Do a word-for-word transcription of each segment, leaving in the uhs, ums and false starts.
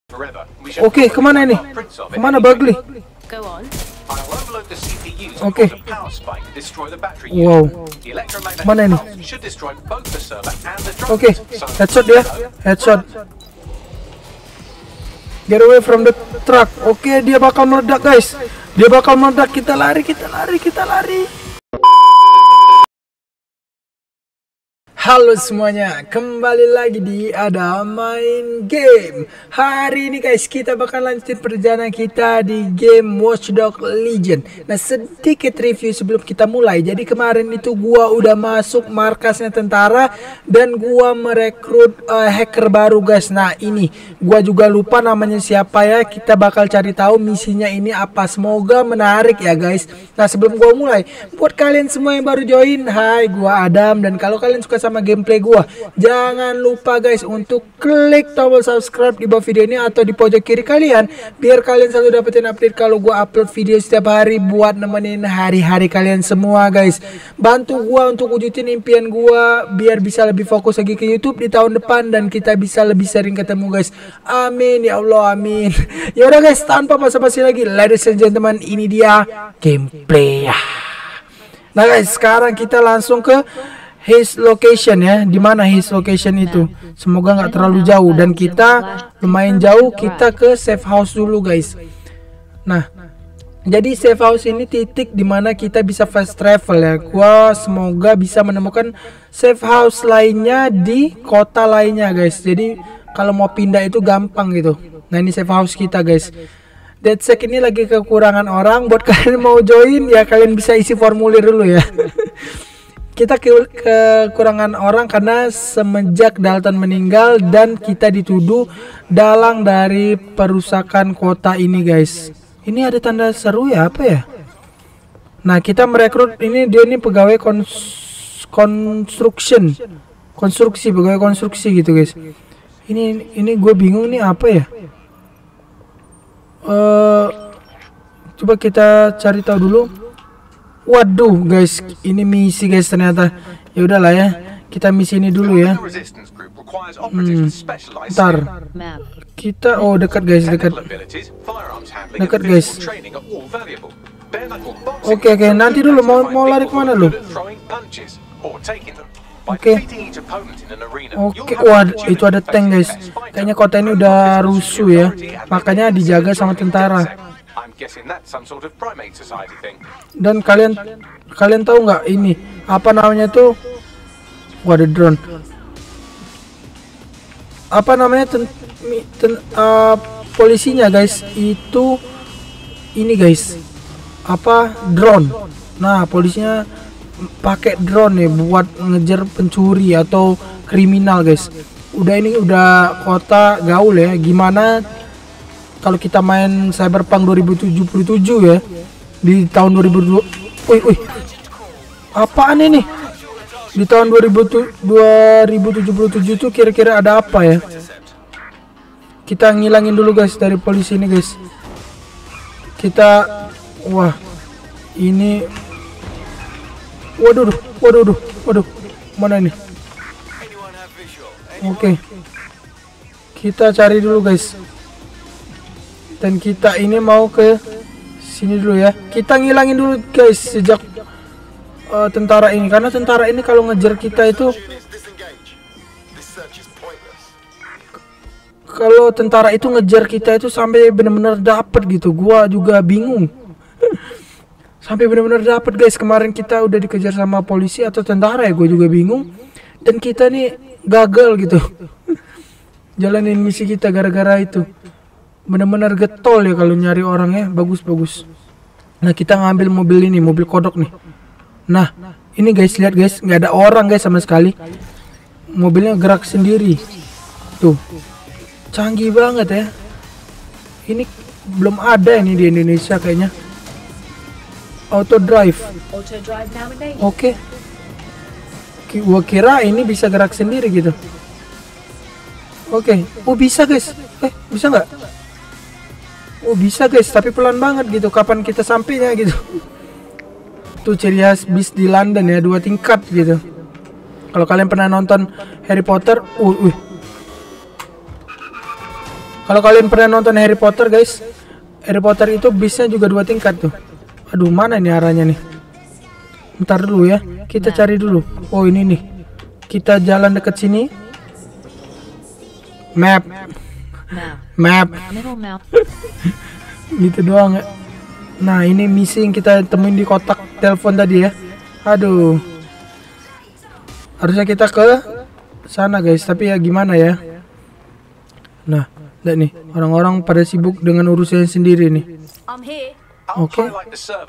Oke, kemana ini? Kemana Bagley? Oke. Wow. Mana ini? Oke, headshot dia. Headshot. Get away from the truck. Oke, dia bakal meledak guys. Dia bakal meledak. Kita lari, kita lari, kita lari. Halo semuanya, kembali lagi di Ada Main Game. Hari ini guys, kita bakal lanjutin perjalanan kita di game Watch Dogs Legion. Nah, sedikit review sebelum kita mulai. Jadi kemarin itu gua udah masuk markasnya tentara dan gua merekrut uh, hacker baru guys. Nah, ini gua juga lupa namanya siapa ya. Kita bakal cari tahu misinya ini apa. Semoga menarik ya guys. Nah, sebelum gua mulai, buat kalian semua yang baru join, hai, gua Adam, dan kalau kalian suka sama gameplay gua, jangan lupa guys untuk klik tombol subscribe di bawah video ini atau di pojok kiri kalian, biar kalian selalu dapetin update kalau gua upload video setiap hari buat nemenin hari-hari kalian semua guys. Bantu gua untuk wujudin impian gua biar bisa lebih fokus lagi ke YouTube di tahun depan dan kita bisa lebih sering ketemu guys. Amin ya Allah, amin. Ya udah guys, tanpa basa-basi lagi, ladies and gentlemen, ini dia gameplay ya. Nah guys, sekarang kita langsung ke his location ya. Dimana his location itu? Semoga nggak terlalu jauh dan kita lumayan jauh. Kita ke safe house dulu guys. Nah, jadi safe house ini titik dimana kita bisa fast travel ya. Gua semoga bisa menemukan safe house lainnya di kota lainnya guys. Jadi kalau mau pindah itu gampang gitu. Nah, ini safe house kita guys. DedSec ini lagi kekurangan orang. Buat kalian mau join ya, kalian bisa isi formulir dulu ya. Kita ke kekurangan orang karena semenjak Dalton meninggal dan kita dituduh dalang dari perusakan kota ini guys. Ini ada tanda seru ya, apa ya? Nah, kita merekrut ini, dia ini pegawai kons construction. Konstruksi, pegawai konstruksi gitu guys. Ini ini gue bingung nih apa ya? Uh, coba kita cari tahu dulu. Waduh guys, ini misi guys ternyata. Ya udahlah ya, kita misi ini dulu ya. Hmm, ntar kita, oh dekat guys, dekat, dekat guys. Oke oke, nanti dulu mau mau lari kemana lu? Oke, oke, wah itu ada tank guys. Kayaknya kota ini udah rusuh ya, makanya dijaga sama tentara. Dan kalian kalian tahu nggak ini apa namanya tuh? Wah, ada drone. Apa namanya ten, ten, uh, polisinya guys? Itu ini guys. Apa drone? Nah, polisinya pakai drone nih buat ngejar pencuri atau kriminal guys. Udah ini udah kota gaul ya. Gimana kalau kita main Cyberpunk dua ribu tujuh puluh tujuh ya di tahun dua ribu dua. Wih, wih. Apaan ini? Di tahun dua ribu tujuh puluh tujuh tuh kira-kira ada apa ya? Kita ngilangin dulu guys dari polisi ini guys. Kita, wah, ini, waduh, waduh, waduh, waduh, mana ini? Oke, kita cari dulu guys. Dan kita ini mau ke sini dulu ya. Kita ngilangin dulu guys sejak uh, tentara ini, karena tentara ini kalau ngejar kita itu, kalau tentara itu ngejar kita itu sampai benar-benar dapet gitu. Gua juga bingung. Sampai benar-benar dapet guys. Kemarin kita udah dikejar sama polisi atau tentara ya, gue juga bingung. Dan kita nih gagal gitu. Jalanin misi kita gara-gara itu. Bener-bener getol ya kalau nyari orang ya. Bagus-bagus. Nah, kita ngambil mobil ini, mobil kodok nih. Nah, ini guys, lihat guys, nggak ada orang guys sama sekali. Mobilnya gerak sendiri. Tuh, canggih banget ya. Ini belum ada ini di Indonesia kayaknya. Auto drive. Oke. Okay. Gua kira ini bisa gerak sendiri gitu. Oke, okay. Oh bisa guys. Eh, bisa nggak? Oh bisa guys, tapi pelan banget gitu. Kapan kita sampainya gitu? Tuh ciri khas bis di London ya, dua tingkat gitu. Kalau kalian pernah nonton Harry Potter, uh, uh. Kalau kalian pernah nonton Harry Potter guys, Harry Potter itu bisnya juga dua tingkat tuh. Aduh, mana ini arahnya nih? Bentar dulu ya, kita cari dulu. Oh ini nih, kita jalan deket sini. Map, map, gitu doang ya. Nah ini misi yang kita temuin di kotak telepon tadi ya. Aduh, harusnya kita ke sana guys, tapi ya gimana ya. Nah, lihat nih, orang-orang pada sibuk dengan urusannya sendiri nih. Oke. Okay.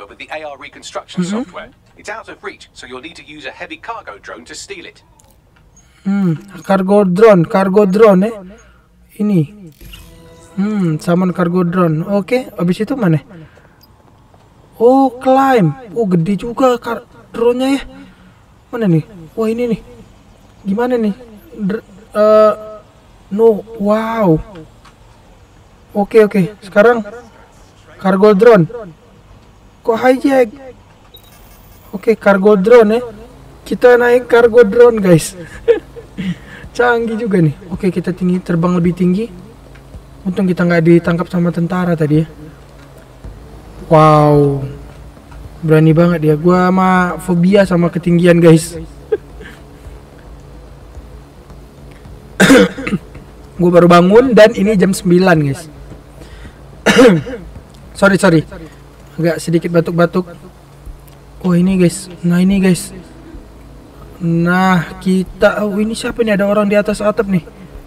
Hmm, cargo drone, cargo drone eh. Ini. Hmm, summon cargo drone. Oke, okay. Abis itu mana? Oh, climb. Oh, gede juga kar drone-nya ya. Mana nih? Wah, ini nih. Gimana nih? Dr uh, no, wow. Oke, okay, oke. Okay. Sekarang cargo drone. Kok hijack? Oke, okay, cargo drone ya. Kita naik cargo drone, guys. Canggih juga nih. Oke, kita tinggi, terbang lebih tinggi. Untung kita nggak ditangkap sama tentara tadi ya. Wow, berani banget dia. Gua mah fobia sama ketinggian guys. Gue baru bangun dan ini jam sembilan guys. sorry sorry, agak sedikit batuk-batuk. Oh ini guys, nah ini guys. Nah kita, oh ini siapa nih? Ada orang di atas atap nih.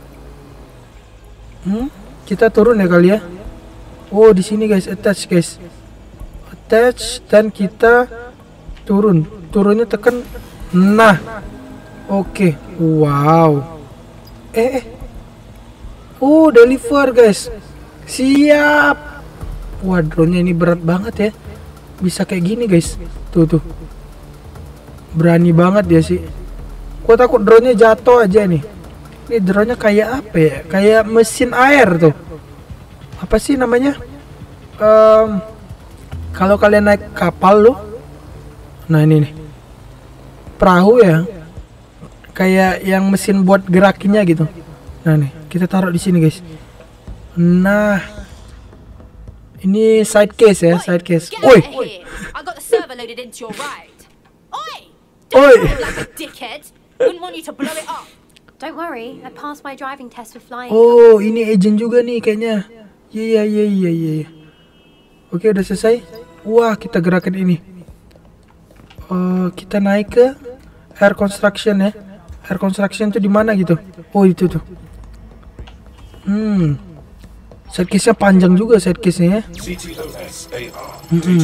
Hmm, kita turun ya kali ya. Oh di sini guys, attach guys, attach dan kita turun. Turunnya tekan. Nah, oke, okay. Wow. Eh, eh, oh deliver guys, siap. Wah drone-nya ini berat banget ya, bisa kayak gini guys. Tuh tuh. Berani banget dia sih. Gua takut drone-nya jatuh aja nih. Ini drone-nya kayak apa ya? Kayak mesin air tuh. Apa sih namanya? Um, kalau kalian naik kapal loh. Nah ini nih. Perahu ya. Kayak yang mesin buat gerakinnya gitu. Nah nih, kita taruh di sini guys. Nah. Ini side case ya, side case. Oi. Oi. Oh, ini agent juga nih kayaknya. Iya iya iya iya iya. Oke, udah selesai. Wah, kita gerakan ini. Uh, kita naik ke air construction ya. Air construction itu di mana gitu? Oh, itu tuh. Hmm. Side case-nya panjang juga side case-nya ya. Mm-hmm.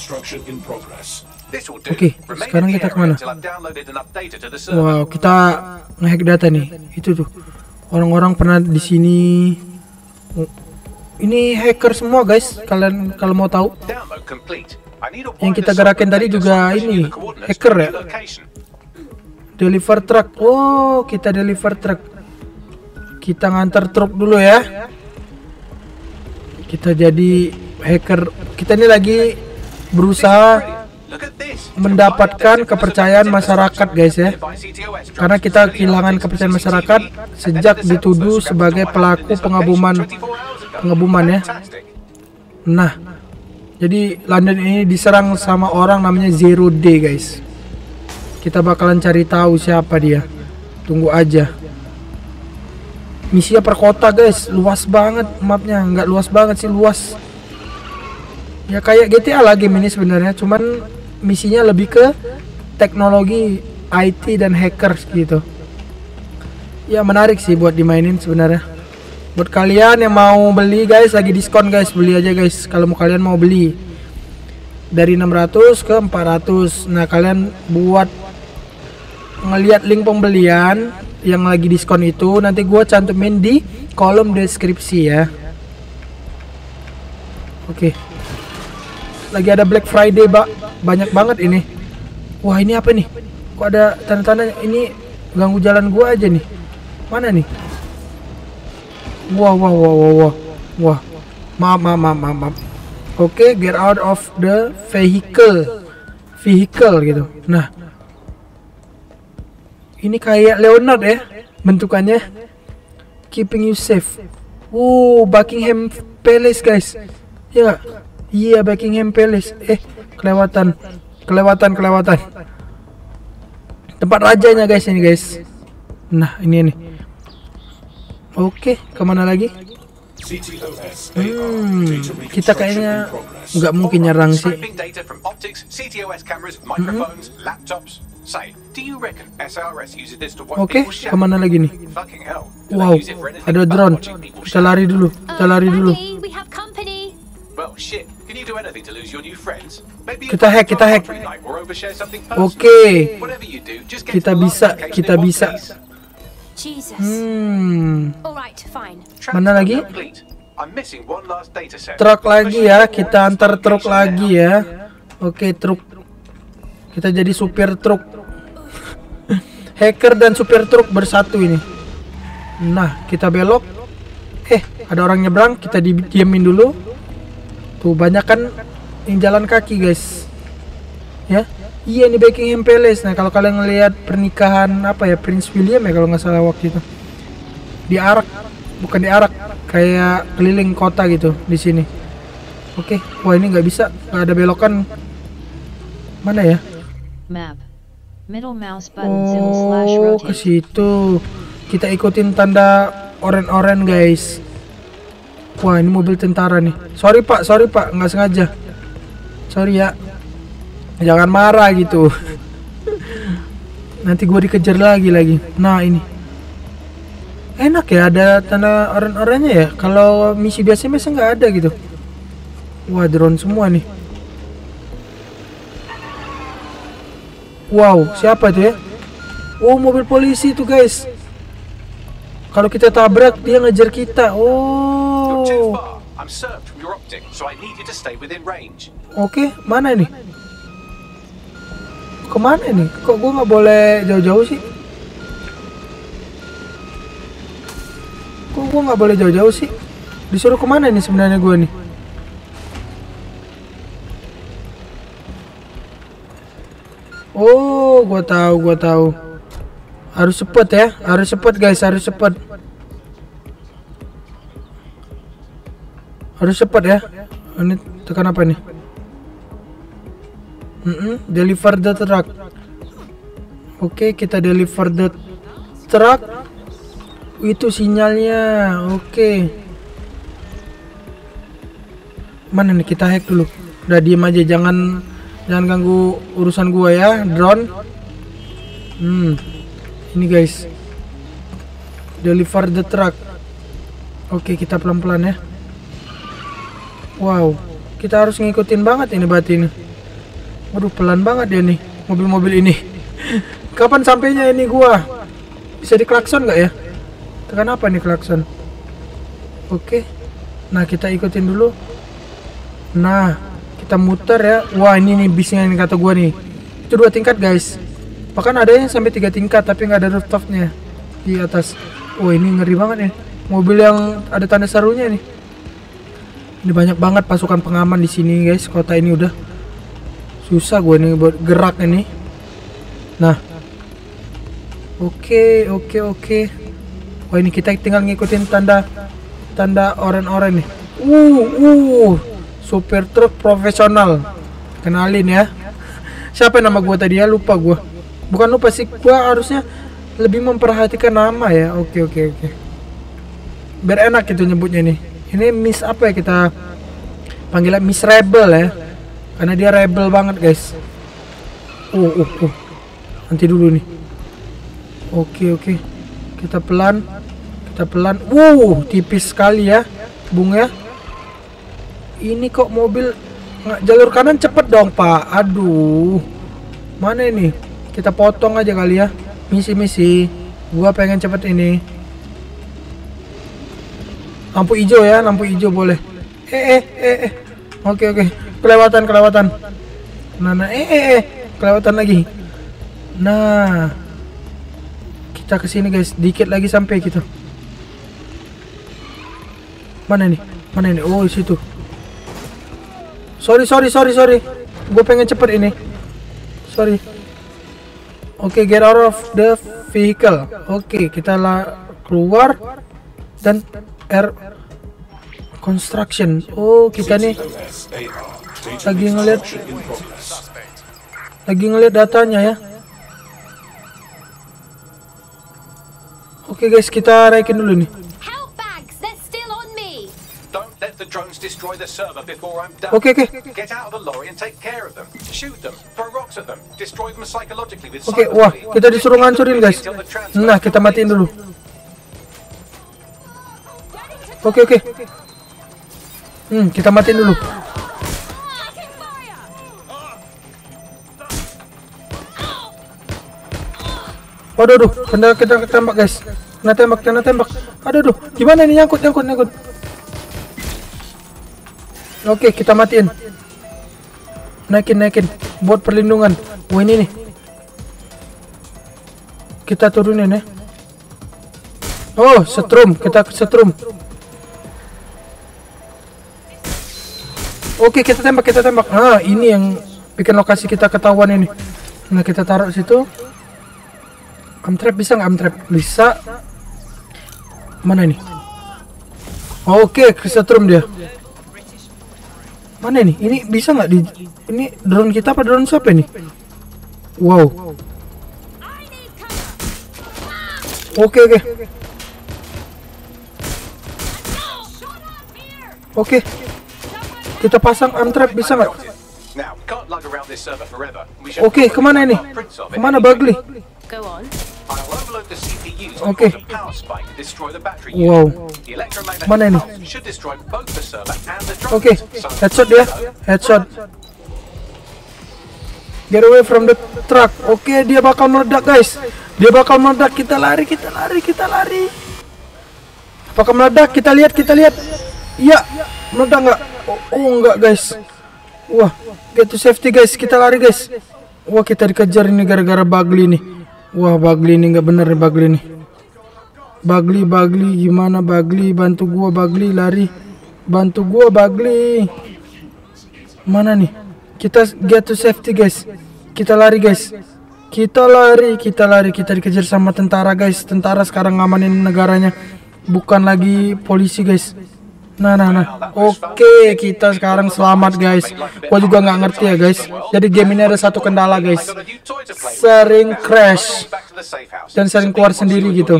Oke, okay, sekarang kita kemana? Wow, kita nge-hack data nih. Itu tuh, orang-orang pernah di sini. Oh, ini hacker semua guys. Kalian kalau mau tahu, yang kita gerakin tadi juga ini hacker ya. Deliver truck. Oh, kita deliver truck. Kita ngantar truk dulu ya. Kita jadi hacker. Kita ini lagi berusaha mendapatkan kepercayaan masyarakat guys ya. Karena kita kehilangan kepercayaan masyarakat sejak dituduh sebagai pelaku pengaboman pengaboman ya. Nah, jadi London ini diserang sama orang namanya Zero Day guys. Kita bakalan cari tahu siapa dia. Tunggu aja. Misinya per kota guys, luas banget mapnya. Nggak luas banget sih, luas. Ya kayak G T A lah game ini sebenarnya, cuman misinya lebih ke teknologi I T dan hackers gitu. Ya menarik sih buat dimainin sebenarnya. Buat kalian yang mau beli guys, lagi diskon guys, beli aja guys. Kalau mau kalian mau beli dari enam ratus ke empat ratus. Nah kalian buat ngelihat link pembelian yang lagi diskon itu, nanti gua cantumin di kolom deskripsi ya. Oke. Lagi ada Black Friday, Pak. Banyak banget ini. Wah, ini apa nih? Kok ada tanda-tanda ini ganggu jalan gua aja nih. Mana nih? Wah, wah, wah, wah, wah. Wah. Maaf, maaf, maaf, maaf, maaf. Oke, get out of the vehicle. Vehicle gitu. Nah, ini kayak Leonard ya bentukannya. Keeping you safe. Oh, Buckingham Palace guys. Ya nggak? Iya, Buckingham Palace. Eh, kelewatan, kelewatan, kelewatan. Tempat rajanya guys ini guys. Nah ini nih. Oke, kemana lagi? Hmm, kita kayaknya nggak mungkin nyerang sih. Oke, kemana lagi nih? Wow, ada drone. Kita lari dulu, kita lari dulu. Kita hack, kita hack. Oke, kita bisa, kita bisa. Hmm, mana lagi? Truk lagi ya, kita antar truk lagi ya. Oke, truk. Kita jadi supir truk. Hacker dan supir truk bersatu ini. Nah, kita belok. Eh, ada orang nyebrang, kita diamin dulu. Tuh, banyak kan yang jalan kaki, guys. Ya. Iya, ini Buckingham Palace. Nah, kalau kalian ngelihat pernikahan apa ya, Prince William ya kalau nggak salah waktu itu. Diarak, bukan diarak, kayak keliling kota gitu di sini. Oke, wah ini nggak bisa, nggak ada belokan. Mana ya? Map. Middle mouse button zoom slash Oh, rotate. ke situ. Kita ikutin tanda oren-oren, guys. Wah, ini mobil tentara nih. Sorry Pak, sorry Pak, nggak sengaja. Sorry ya. Jangan marah gitu. Nanti gue dikejar lagi lagi. Nah ini. Enak ya ada tanda oren-orennya ya. Kalau misi biasa biasa nggak ada gitu. Wah, drone semua nih. Wow, siapa tuh ya? Oh, mobil polisi tuh guys. Kalau kita tabrak dia ngejar kita. Oh. Oke, mana nih? Kemana nih? Kok gue nggak boleh jauh-jauh sih? Kok gue nggak boleh jauh-jauh sih? Disuruh kemana nih sebenarnya gue nih? Oh, gue tahu, gue tahu. Harus cepet ya, harus cepet guys, harus cepet. Harus cepet ya. Ini tekan apa nih? Mm-mm, deliver the truck. Oke, kita deliver the truck. Itu sinyalnya. Oke. Mana nih, kita hack dulu. Udah diem aja, jangan jangan ganggu urusan gua ya, drone. Hmm. Ini guys. Deliver the truck. Oke, kita pelan-pelan ya. Wow, kita harus ngikutin banget ini berarti ini. Waduh, pelan banget dia nih mobil-mobil ini. Kapan sampainya ini gua? Bisa diklakson nggak ya? Tekan apa nih klakson? Oke. Nah, kita ikutin dulu. Nah, kita muter ya. Wah, ini nih bisnya yang kata gua nih. Itu dua tingkat guys. Bahkan ada yang sampai tiga tingkat tapi nggak ada rooftopnya di atas. Oh, ini ngeri banget nih. Mobil yang ada tanda serunya nih. Ini banyak banget pasukan pengaman di sini guys. Kota ini udah susah gue nih buat gerak ini. Nah, oke oke oke. Wah, ini kita tinggal ngikutin tanda tanda oren-oren nih. Uh uh, supir truk profesional. Kenalin ya. Siapa nama gue tadi ya? Lupa gue. Bukan lupa sih, gue harusnya lebih memperhatikan nama ya. Oke oke oke. Biar enak gitu nyebutnya nih. Ini Miss apa ya kita panggilnya? Miss Rebel ya. Karena dia rebel banget guys. Uh, uh, uh. Nanti dulu nih. Oke, oke. Kita pelan. Kita pelan. Uh, tipis sekali ya. Bung ya. Ini kok mobil nggak jalur kanan cepet dong pak. Aduh. Mana ini? Kita potong aja kali ya. Misi-misi. Gua pengen cepet ini. Lampu hijau ya. Lampu hijau boleh. Eh, eh, eh, eh. Oke, oke. Kelewatan, kelewatan. Nah, nah, eh, eh, eh, kelewatan lagi. Nah, kita kesini guys, dikit lagi sampai gitu. Mana nih? Mana ini? Oh, situ. Sorry, sorry, sorry, sorry. Gue pengen cepet ini. Sorry. Oke, okay, get out of the vehicle. Oke, okay, kita lah keluar dan R. Construction. Oh, kita nih lagi ngeliat lagi ngeliat datanya ya. Oke guys, kita naikin dulu nih. Oke oke. Oke, wah, kita disuruh ngancurin guys. Nah, kita matiin dulu. Oke oke. Hmm, kita matiin dulu. Waduh, aduh, kena kita tembak guys. Kena tembak, kena tembak. Aduh, aduh, gimana ini nyangkut, nyangkut, nyangkut. Oke, kita matiin. Naikin, naikin. Buat perlindungan. Oh, ini nih. Kita turunin ya. Oh, setrum. Kita setrum. Oke, kita tembak, kita tembak. Nah, ini yang bikin lokasi kita ketahuan ini. Nah, kita taruh situ. Amtrap bisa nggak amtrap? Bisa. Mana ini? Oke, kesetrum dia. Mana ini? Ini bisa nggak di? Ini drone kita apa drone siapa ini? Wow. Oke oke. Oke. Kita pasang amtrap bisa nggak? Oke, kemana ini? Kemana Bagley? Oke. Wow. Mana ini? Oke, headshot dia. Headshot. Get away from the truck. Oke, dia bakal meledak guys. Dia bakal meledak. Kita lari, kita lari, kita lari. Apakah meledak? Kita lihat, kita lihat. Iya, meledak nggak? Oh, oh enggak guys. Wah, get to safety guys. Kita lari guys. Wah, kita dikejar ini gara-gara Bagley nih. Wah, Bagley ini nggak bener nih Bagley nih. Bagley, Bagley, gimana Bagley? Bantu gua Bagley, lari. Bantu gua Bagley. Mana nih? Kita get to safety guys. Kita lari guys. Kita lari, kita lari. Kita dikejar sama tentara guys. Tentara sekarang ngamanin negaranya. Bukan lagi polisi guys. Nah, nah, nah. Oke, kita sekarang selamat guys. Gua juga nggak ngerti ya guys. Jadi game ini ada satu kendala guys. Sering crash dan sering keluar sendiri gitu.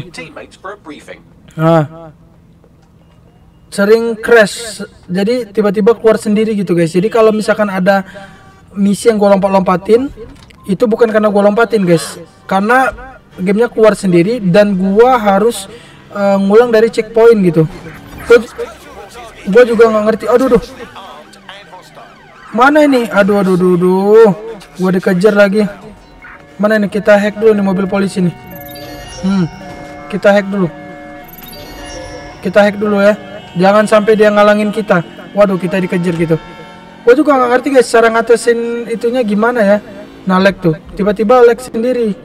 Nah, sering crash. Jadi tiba-tiba keluar sendiri gitu guys. Jadi kalau misalkan ada misi yang gua lompat-lompatin, itu bukan karena gua lompatin guys. Karena gamenya keluar sendiri dan gua harus uh, ngulang dari checkpoint gitu. Gue juga nggak ngerti. Aduh, aduh. Mana ini? Aduh, aduh, aduh, aduh. Gue dikejar lagi. Mana ini? Kita hack dulu nih mobil polisi nih. Hmm, kita hack dulu. Kita hack dulu ya. Jangan sampai dia ngalangin kita. Waduh, kita dikejar gitu. Gue juga nggak ngerti guys. Cara ngatasin itunya gimana ya? Nah, lag tuh. Tiba-tiba lag sendiri.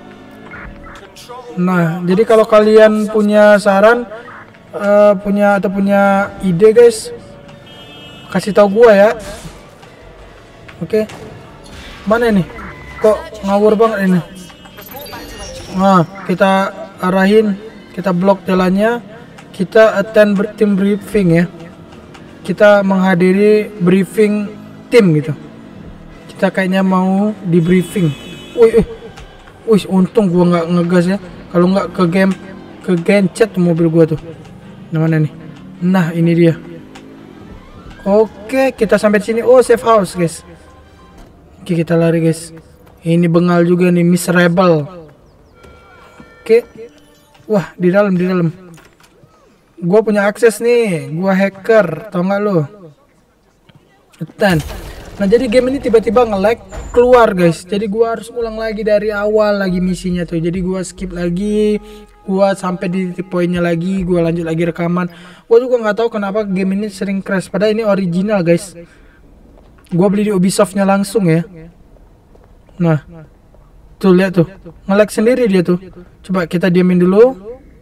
Nah, jadi kalau kalian punya saran, Uh, punya atau punya ide guys, kasih tahu gua ya. Oke, okay. Mana ini? Kok ngawur banget ini? Nah, kita arahin, kita blok jalannya, kita attend team briefing ya. Kita menghadiri briefing tim gitu. Kita kayaknya mau di briefing. Wih, wih, untung gua nggak ngegas ya. Kalau nggak ke game, ke gencet mobil gua tuh. Nah, mana nih? Nah, ini dia. Oke, kita sampai di sini. Oh, safe house, guys. Oke, kita lari, guys. Ini bengal juga nih, miserable. Oke. Wah, di dalam, di dalam. Gua punya akses nih. Gua hacker, tau nggak lo? Ten. Nah, jadi game ini tiba-tiba nge-lag keluar, guys. Jadi gua harus ulang lagi dari awal lagi misinya tuh. Jadi gua skip lagi. Gua sampai di titik poinnya lagi, gua lanjut lagi rekaman. Gua juga nggak tahu kenapa game ini sering crash. Padahal ini original guys. Gua beli di Ubisoftnya langsung ya. Nah, tuh lihat tuh, nge-lag sendiri dia tuh. Coba kita diamin dulu.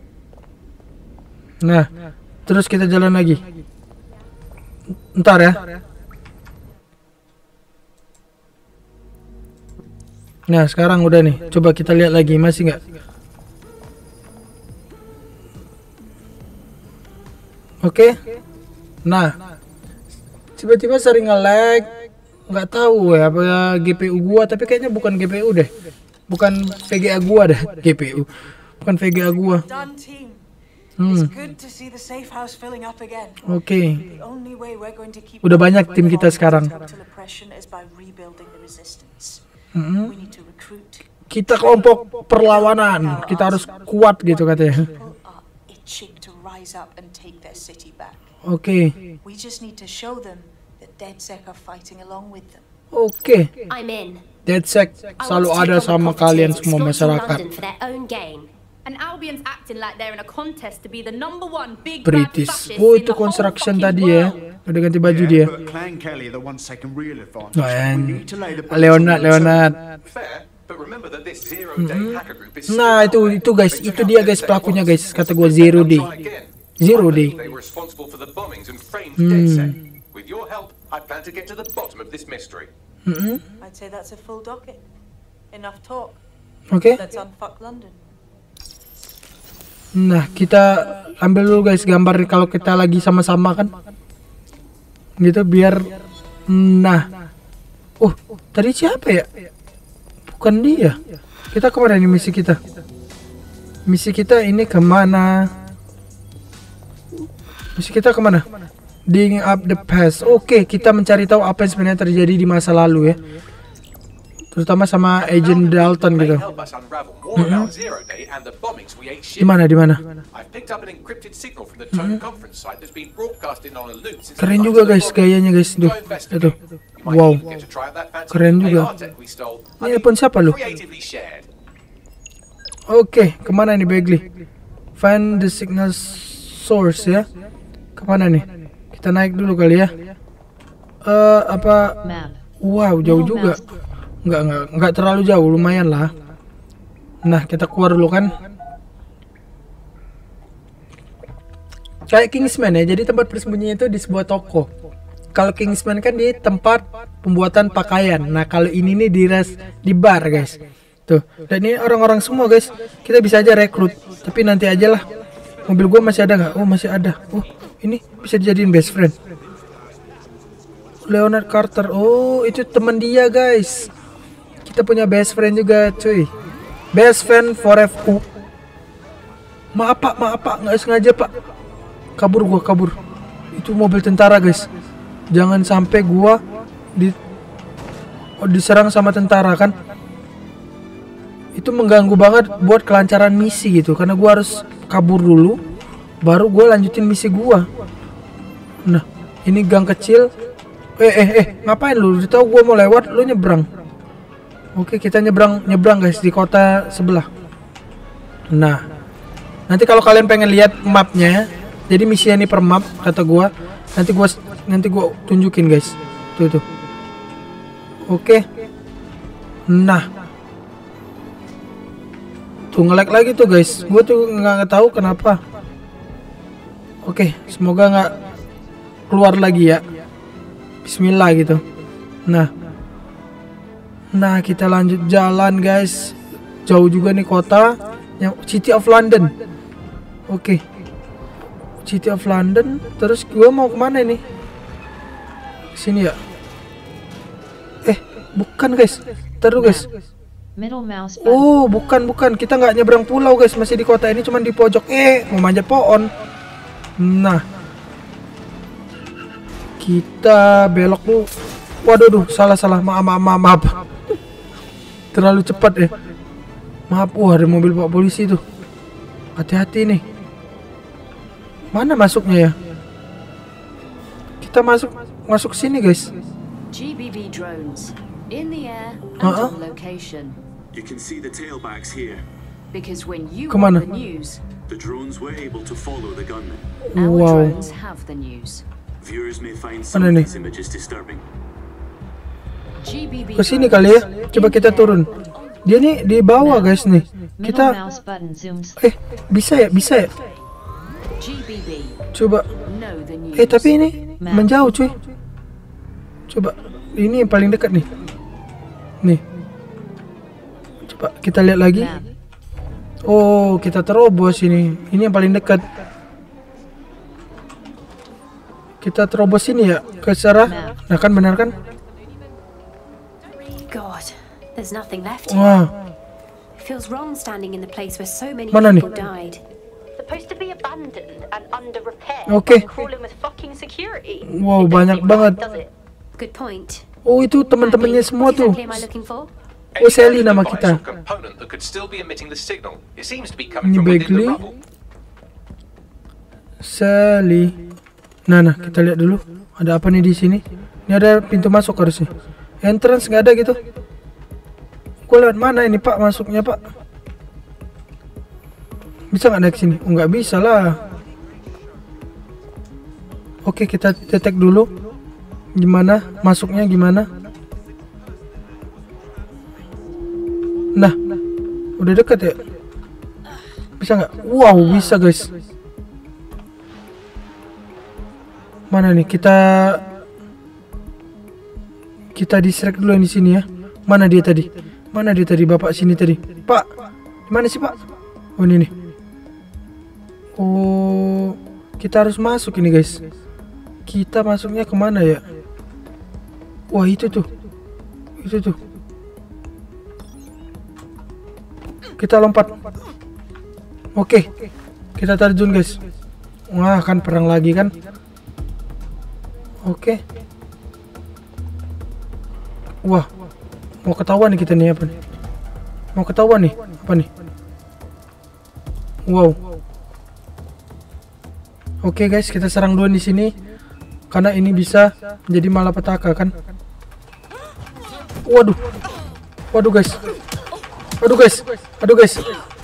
Nah, terus kita jalan lagi. Ntar ya. Nah, sekarang udah nih. Coba kita lihat lagi, masih nggak? Oke, Nah, tiba-tiba sering nge-lag, nggak tahu ya apa G P U gua, tapi kayaknya bukan G P U deh, bukan V G A gua deh, G P U, bukan V G A gua. Hmm. Oke. Okay. Udah banyak tim kita sekarang. Hmm. Kita kelompok perlawanan, kita harus kuat gitu katanya. Oke. Oke. DedSec selalu ada sama kalian semua masyarakat. British. Oh, itu construction tadi ya. Udah ganti baju dia. Leonard, Leonard. Mm-hmm. Nah itu itu guys, itu dia guys pelakunya guys. Kata gua Zero Day. Zero Day. Hmm. Mm-hmm. Oke. Okay. Nah kita ambil dulu guys gambar kalau kita lagi sama-sama kan, gitu biar. Nah, oh tadi siapa ya? Bukan dia. Kita kemana nih misi kita? Misi kita ini kemana? Misi kita kemana? Digging up the past. Oke, okay, kita mencari tahu apa yang sebenarnya terjadi di masa lalu ya. Terutama sama Agent Dalton gitu. Mm-hmm. Di mana di mana? Mm-hmm. Keren juga guys gayanya guys tuh. Itu. Wow. Keren juga. Ini pun siapa lu? Oke, okay, kemana nih Bagley? Find the signal source ya. Kemana nih? Kita naik dulu kali ya. Eh uh, apa? Wow, jauh juga. Enggak, enggak, enggak terlalu jauh, lumayan lah. Nah, kita keluar dulu kan. Kayak Kingsman ya, jadi tempat persembunyian itu di sebuah toko. Kalau Kingsman kan di tempat pembuatan pakaian. Nah, kalau ini nih di res, di bar guys. Tuh, dan ini orang-orang semua guys. Kita bisa aja rekrut, tapi nanti aja lah. Mobil gua masih ada nggak? Oh, masih ada. Oh, ini bisa dijadiin best friend. Leonard Carter. Oh, itu teman dia guys. Kita punya best friend juga cuy. Best friend forever. Maaf pak, maaf pak, nggak sengaja pak. Kabur gua, kabur. Itu mobil tentara guys. Jangan sampai gua di oh, diserang sama tentara kan. Itu mengganggu banget buat kelancaran misi gitu. Karena gua harus kabur dulu, baru gua lanjutin misi gua. Nah, ini gang kecil. Eh eh eh, ngapain lu? Udah tahu gua mau lewat, lu nyebrang. Oke, kita nyebrang nyebrang guys di kota sebelah. Nah, nanti kalau kalian pengen lihat mapnya, jadi misinya ini per map kata gua. Nanti gua nanti gua tunjukin guys. Tuh tuh. Oke. Nah. Tuh nge-lag lagi tuh guys. Gua tuh nggak tahu kenapa. Oke, semoga nggak keluar lagi ya. Bismillah gitu. Nah. Nah, kita lanjut jalan guys. Jauh juga nih kota yang City of London. Oke. City of London. Terus gua mau kemana ini? Sini ya. Eh, bukan guys. Taruh guys. Oh, bukan bukan. Kita nggak nyebrang pulau guys. Masih di kota ini, cuman di pojok. Eh, mau manjat pohon. Nah. Kita belok dulu. Waduh, duh, salah salah. Maaf maaf maaf. maaf. Terlalu cepat ya. Maaf, wah ada mobil pak polisi tuh. Hati-hati nih. Mana masuknya ya? Kita masuk masuk sini guys. G B B drones in the air and uh-uh. on location. You can see the tailbacks here. Because when you Kemana? the news, the drones were able to follow the gunman. Our wow. drones have the news. Viewers may find some of these images disturbing. Kesini kali ya. Coba kita turun. Dia nih di bawah guys nih. Kita eh bisa ya, bisa ya. Coba. Eh tapi ini menjauh cuy. Coba. Ini yang paling dekat nih. Nih. Coba kita lihat lagi. Oh, kita terobos ini. Ini yang paling dekat. Kita terobos ini ya ke Sarah. Nah kan benar kan? God, there's nothing left. Wah. It feels wrong standing in the place where so many Mana nih? people died. Supposed to be abandoned and under repair. Oke. Crawling with fucking security. Wow, banyak banget. Does it? Good point. Oh, itu teman-temannya semua What tuh. exactly am I looking for? Oh, Sally nama kita. Component that could still be emitting the signal. It seems to be Ini coming from within the Bagley. rubble. Sally. Nah, nah, kita lihat dulu. Ada apa nih di sini? Ini ada pintu masuk harusnya. Entrance nggak ada gitu. Gue lewat mana ini Pak masuknya Pak? Bisa nggak naik sini? Oh, nggak bisa lah. Oke, kita detek dulu. Gimana? Masuknya gimana? Nah, udah deket ya? Bisa nggak? Wow, bisa guys. Mana nih kita kita distract dulu yang di sini ya. Mana dia tadi? Mana dia tadi bapak sini tadi? Pak, mana sih Pak? Oh ini nih. Oh, kita harus masuk ini guys. Kita masuknya kemana ya? Wah itu tuh, itu tuh. Kita lompat. Oke, kita terjun guys. Wah kan perang lagi kan? Oke. Wah, mau ketahuan nih kita nih apa nih? Mau ketahuan nih apa nih? Wow. Oke guys, kita serang duluan di sini karena ini bisa menjadi malapetaka kan? Waduh, waduh guys, waduh guys, aduh guys.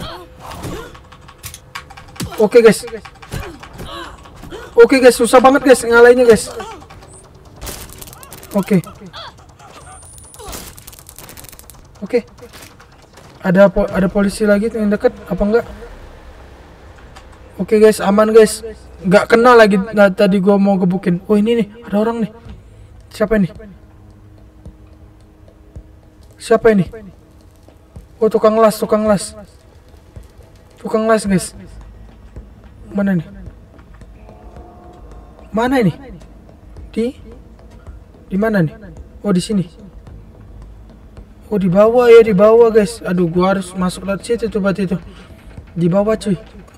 Oke guys, oke guys, susah banget guys ngalahinnya guys. Oke. Oke. Ada po ada polisi lagi yang dekat apa enggak? Oke guys, aman guys. Nggak kena lagi. Nah, tadi gua mau gebukin. Oh ini nih, ada orang nih. Siapa ini? Siapa ini? Oh tukang las, tukang las. Tukang las guys. Mana nih? Mana ini? Di Di mana nih? Oh di sini. Oh di bawah ya, di bawah guys. Aduh, gua harus masuk lewat situ tuh berarti itu. Di bawah cuy.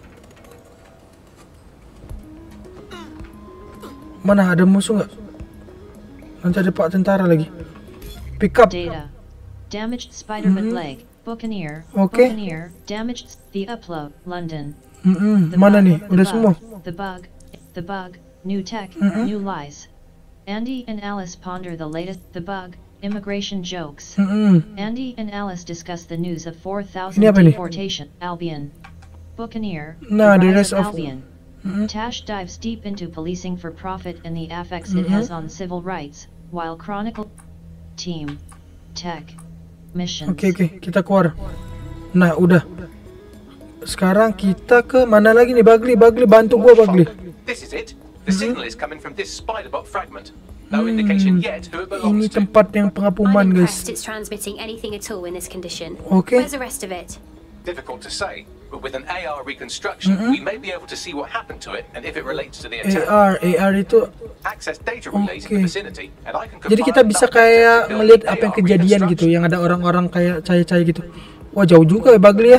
Mana ada musuh nggak? Nanti ada pak tentara lagi. Pick up. Data. Damaged Spider-Man Mhm. leg. Buccaneer. Oke. Buccaneer. Damaged the upload. London. Mm-mm. The Mana bug, nih? the Udah bug, semua. The bug. The bug. New tech. Mhm. New lies. Andy and Alice ponder the latest. The bug. Immigration jokes. Mm-mm. Andy and Alice discuss the news of four thousand Ini apa nih? deportation. Albion. Buccaneer. Nah, the rise rest of- Albion. Mm-mm. Tash dives deep into policing for profit and the effects it Mhm. has on civil rights, while Chronicle Team Tech Missions. Oke oke, kita keluar. Nah udah. Sekarang kita ke mana lagi nih? Bagley, Bagley bantu gua Bagley. This is it. The signal is coming from this spider-bot fragment. No indication yet who it Ini belongs to. tempat yang pengapuman I'm guys. impressed it's transmitting anything at all in this condition. Oke. Where's the rest of it? Difficult to say, but with an A R reconstruction, we may be able to see what happened to it and if it relates to the A attack. R, A R itu. Access data relays in Oke. the vicinity, and I can Jadi compile kita bisa enough data kayak to build melihat an apa yang A R kejadian gitu, reconstruction. yang ada orang-orang kayak cahaya-cahaya gitu. Wah jauh juga ya Bagley ya.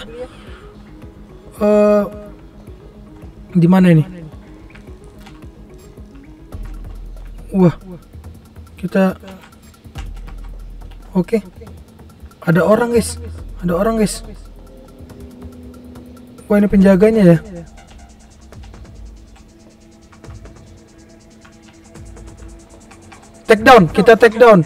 Eh, di mana ini? Wah, kita. Oke. Ada orang guys, ada orang guys. Wah ini penjaganya ya. Take down, kita take down.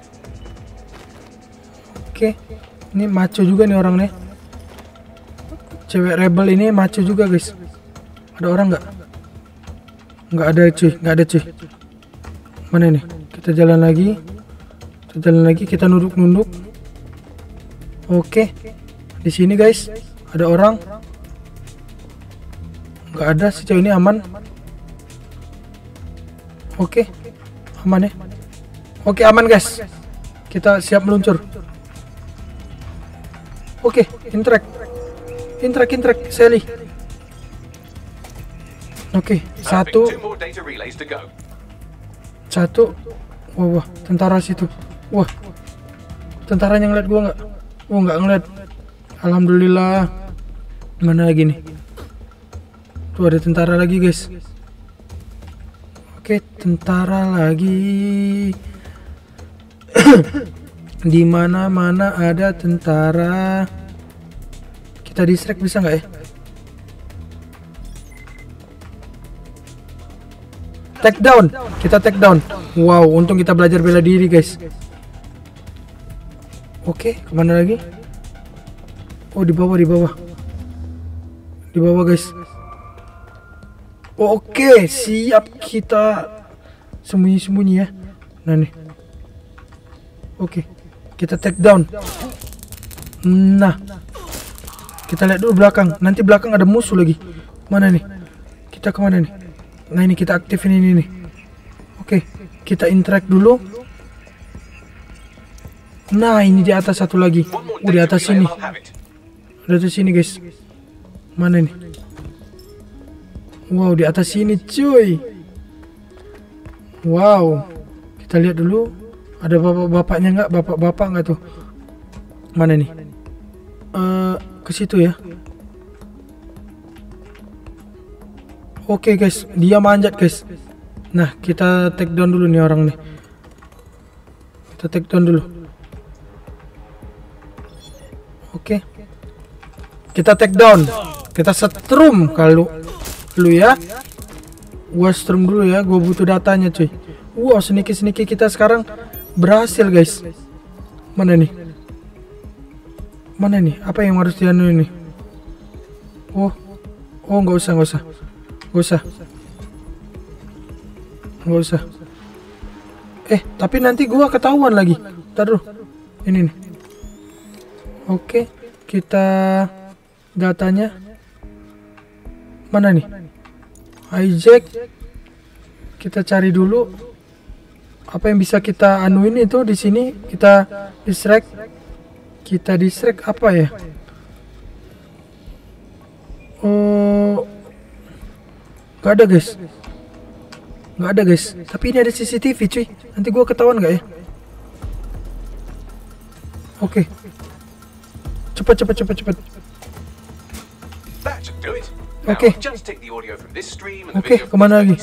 Oke, ini maco juga nih orang nih. Cewek rebel ini maco juga guys. Ada orang nggak? Nggak ada cuy, nggak ada cuy. Mana nih? Kita jalan lagi. Kita jalan lagi, kita nunduk-nunduk. Oke, di sini guys ada orang. Nggak ada, si cewek ini aman. Oke, aman ya. Oke aman guys. Kita siap meluncur. Oke, interact, interact, interact, Sally. Oke, Perfect. satu. Two more data relays to go. Satu. Wah, wah, tentara situ. Wah. Tentaranya ngeliat gua nggak? Oh, nggak ngeliat. Alhamdulillah. Mana lagi nih? Tuh ada tentara lagi, guys. Oke, tentara lagi. Di mana-mana ada tentara. Kita distract bisa nggak ya? Take down, kita take down. Wow, untung kita belajar bela diri, guys. Oke, kemana lagi? Oh, di bawah, di bawah, di bawah, guys. Oke, siap kita sembunyi-sembunyi ya. Nah nih. Oke, kita take down. Nah, kita lihat dulu belakang. Nanti belakang ada musuh lagi. Mana nih? Kita kemana nih? Nah ini kita aktifin ini nih. Oke, kita interact dulu. Nah ini di atas satu lagi. Oh, di atas sini. Di atas sini, guys. Mana nih? Wow, di atas sini cuy. Wow. Kita lihat dulu. Ada bapak-bapaknya nggak? Bapak-bapak nggak tuh? Mana nih? Uh, ke situ ya. Oke, guys, dia manjat, guys. Nah, kita take down dulu nih orang nih. Kita take down dulu. Oke. Kita take down. Kita setrum kalau lu ya. Gua strum dulu ya, gua butuh datanya, cuy. Wow, seniki-seniki kita sekarang berhasil, guys. Mana nih? Mana nih? Apa yang harus dianu ini? Oh. Oh, nggak usah, nggak usah. Nggak usah. Nggak usah. Eh, tapi nanti gua ketahuan lagi. Ntar dulu. Ini nih. Oke, kita datanya. Mana nih? Hijack. Kita cari dulu. Apa yang bisa kita anuin itu di sini? Kita distract. Kita distract apa ya? Oh. Gak ada, guys. Gak ada, guys. Tapi ini ada C C T V, cuy. Nanti gua ketahuan gak ya? Oke. Cepat, cepat, cepat, cepat. Oke. Oke, kemana lagi?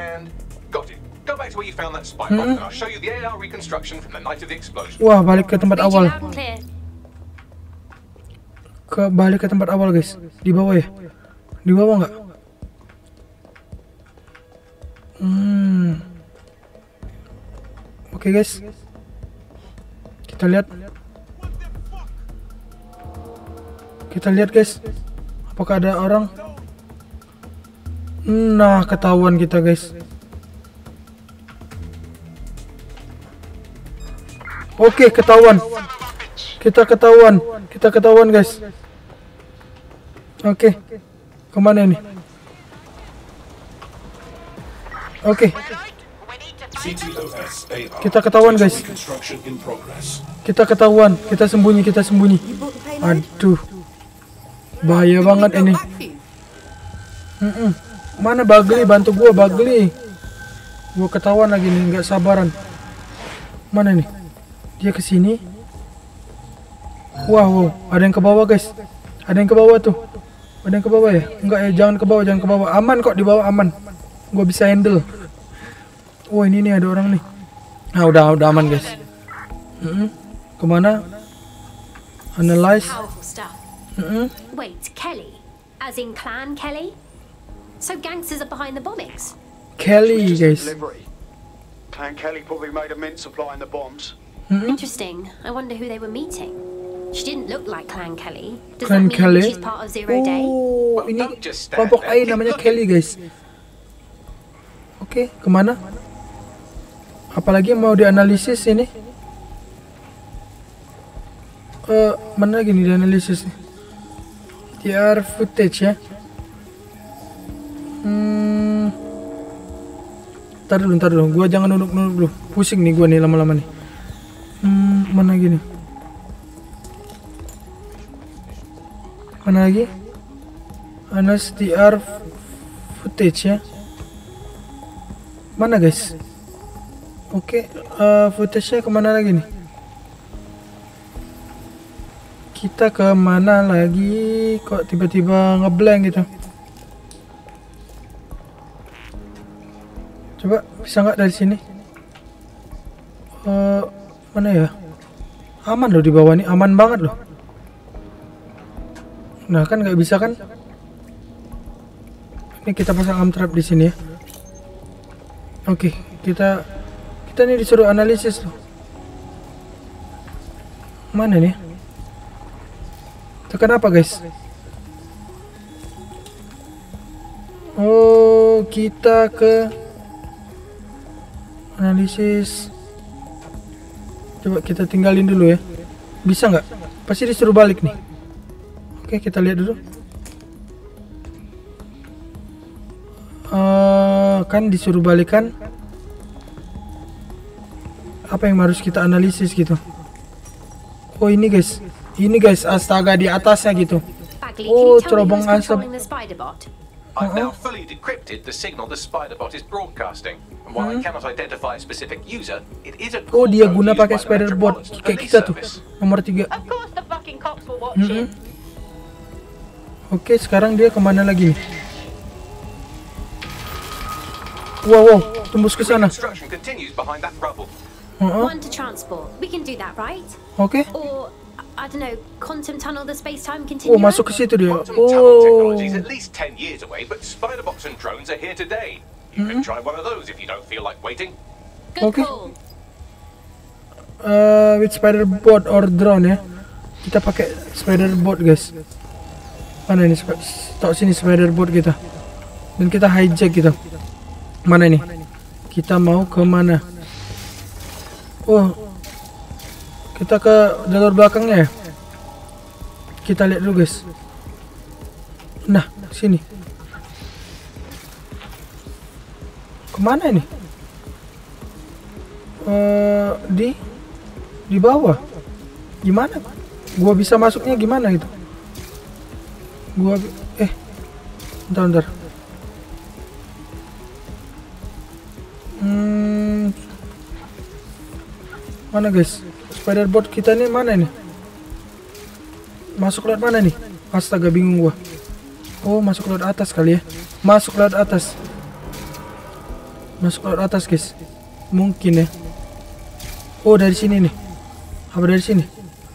Hmm. Wah, balik ke tempat awal. Ke balik ke tempat awal, guys. Di bawah ya? Di bawah nggak? Hmm. Oke, guys. Kita lihat. Kita lihat, guys. Apakah ada orang? Nah, ketahuan kita, guys. Oke, ketahuan. Kita ketahuan. Kita ketahuan, guys. Oke. Kemana nih? Oke. Kita ketahuan, guys. Kita ketahuan. Kita sembunyi, kita sembunyi. Aduh. Bahaya banget ini. Mm-mm. Mana Bagli? Bantu gua, Bagli. Gua ketahuan lagi nih, nggak sabaran. Mana nih? Dia ke sini. Wow, wow, ada yang ke bawah, guys. Ada yang ke bawah tuh. Ada yang ke bawah ya? Enggak ya, jangan ke bawah, jangan ke bawah. Aman kok di bawah, aman. Gua bisa handle. Oh, ini nih ada orang nih. Nah, udah udah aman, guys. Mm-mm. Kemana? Analyze. Mm-mm. Wait, Kelly? As in Clan Kelly? So gangsters are behind the bombings? Kelly, guys. Clan Kelly probably made a mint supplying the bombs. Mm-mm. Interesting. I wonder who they were meeting. She didn't look like Clan Kelly. Does Clan that mean Kelly? she's part of Zero Day? Oh, ini kelompok A namanya Kelly, guys. Oke, kemana? Apalagi mau dianalisis ini? Uh, mana lagi nih dianalisis nih? T R footage ya. Hmm. Ntar dulu, ntar dulu. Gua jangan nunduk-nunduk dulu. Pusing nih gua nih lama-lama nih. Hmm, mana lagi nih? Mana lagi? Anas T R footage ya. Mana, guys? Oke, uh, footage-nya kemana lagi nih? Kita kemana lagi? Kok tiba-tiba ngeblank gitu? Coba bisa nggak dari sini? Uh, mana ya? Aman loh di bawah nih, aman banget loh. Nah kan nggak bisa kan? Ini kita pasang arm trap di sini ya. Oke, kita kita nih disuruh analisis loh. Mana nih? Tekan apa guys? Oh, kita ke analisis. Coba kita tinggalin dulu ya. Bisa nggak? Pasti disuruh balik nih. Oke, kita lihat dulu. Uh, kan disuruh balikan. Apa yang harus kita analisis gitu? Oh ini guys, ini guys, astaga di atasnya gitu. Oh cerobong asap. I've now fully decrypted the signal the Spiderbot is broadcasting. And while I cannot identify a specific user, it is a Oh dia guna pakai Spiderbot kayak kita tuh, nomor tiga. Of course the fucking cops were watching. Oke, sekarang dia kemana lagi nih? Wow, wow, tembus ke sana. One to transport. We can do that, right? Oke. Or I don't know, quantum tunnel the space-time Oh, continuum. masuk ke situ dia. Quantum tunnel Oh. technology is at least ten years away, but Spiderbots and drones are here today. You can try one of those if you don't feel like waiting. Good Okay. call. Uh, with Spiderbot or drone ya. Kita pakai Spiderbot guys. Mana ini? Tok sini Spiderbot kita. Dan kita hijack kita. Mana ini? Kita mau ke mana? Oh, kita ke jalur belakangnya ya. Kita lihat dulu guys. Nah, sini. Kemana ini? Uh, di di bawah. Gimana? Gua bisa masuknya gimana gitu? Gua eh, bentar bentar. Hmm, mana guys? Spiderbot kita nih mana nih? Masuk lewat mana nih? Astaga bingung gua. Oh masuk lewat atas kali ya. Masuk lewat atas. Masuk lewat atas guys. Mungkin ya. Oh dari sini nih. Apa dari sini?